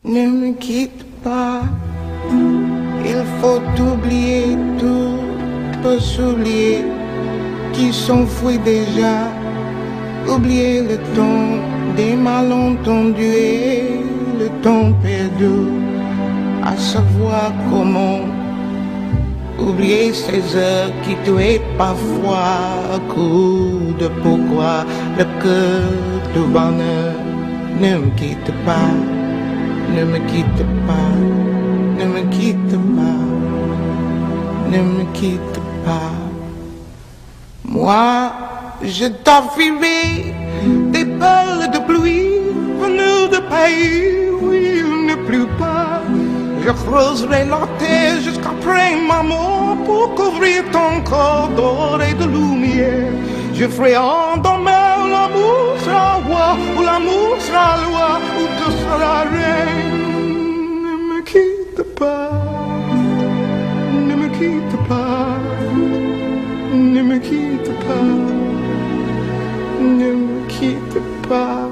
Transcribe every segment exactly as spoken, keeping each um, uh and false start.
Ne me quitte pas, il faut oublier tout, peut s'oublier, qui s'enfuit déjà, oublier le temps des malentendus et le temps perdu, à savoir comment oublier ces heures qui tuaient parfois à coup de pourquoi le cœur de bonheur. Ne me quitte pas, ne me quitte pas, ne me quitte pas, ne me quitte pas. Moi, je t'offrirai des perles de pluie venues de pays où il ne pleut pas. Je creuserai la terre jusqu'après ma mort pour couvrir ton corps d'or et de lumière. Je ferai endormir l'amour sera roi, ou l'amour sera loi, ou tu seras reine. Ne me quitte pas, ne me quitte pas, ne me quitte pas, ne me quitte pas.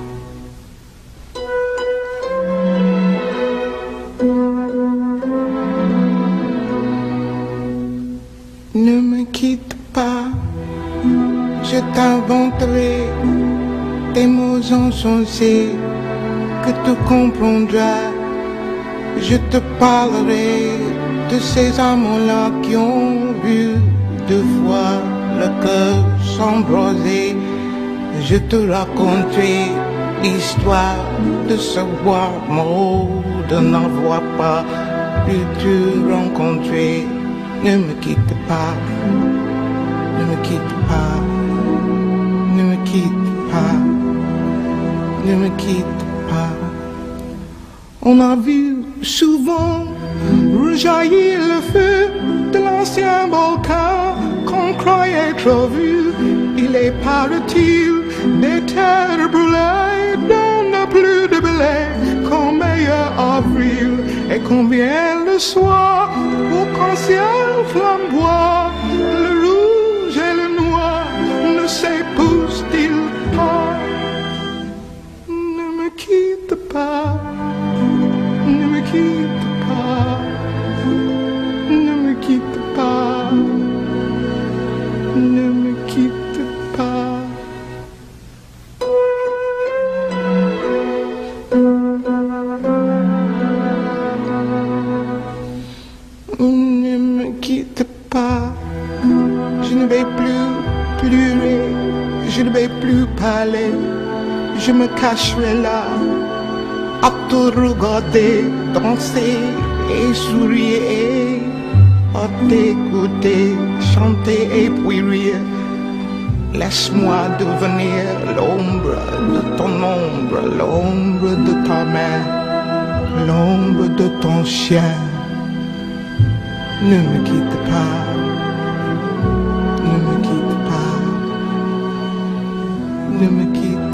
Ne me quitte pas, je t'inventerai des mots insensés que tu comprendras. Je te parlerai de ces amants-là qui ont vu deux fois le cœur s'embraser. Je te raconterai l'histoire de ce bois mort, de n'avoir pas pu te rencontrer. Ne me quitte pas, ne me quitte pas, ne me quitte pas, ne me quitte pas. On a vu souvent rejaillir le feu de l'ancien volcan qu'on croyait trop vu. Il est, paraît-il, des terres brûlées dont n'a plus de blé qu'en meilleur avril. Et combien le soir, au qu'un ciel flamboie, le rouge et le noir ne s'épousent-ils pas? Ne me quitte pas, ne me quitte pas, ne me quitte pas, ne me quitte pas. Ne me quitte pas, je ne vais plus pleurer, je ne vais plus parler, je me cacherai là, à te regarder, danser et sourire, à t'écouter, chanter et puis rire. Laisse-moi devenir l'ombre de ton ombre, l'ombre de ta main, l'ombre de ton chien. Ne me quitte pas, ne me quitte pas, ne me quitte pas.